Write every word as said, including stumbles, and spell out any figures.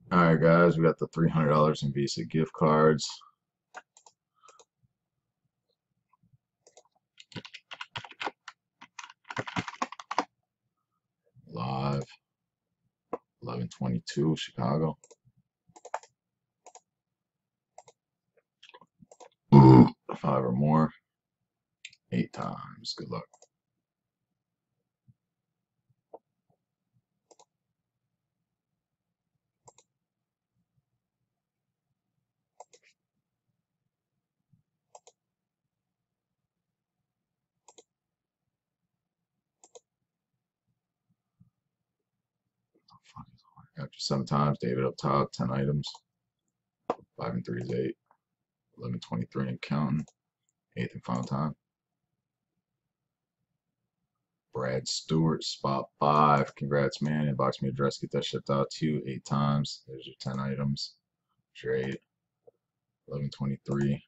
All right, guys, we got the three hundred dollars in Visa gift cards. Live, eleven twenty-two, Chicago. Five or more, eight times. Good luck. After seven times, David up top, ten items. Five and three is eight. eleven twenty-three and counting. Eighth and final time. Brad Stewart, spot five. Congrats, man. Inbox me address, get that shipped out to you eight times. There's your ten items. Your eight. eleven twenty-three.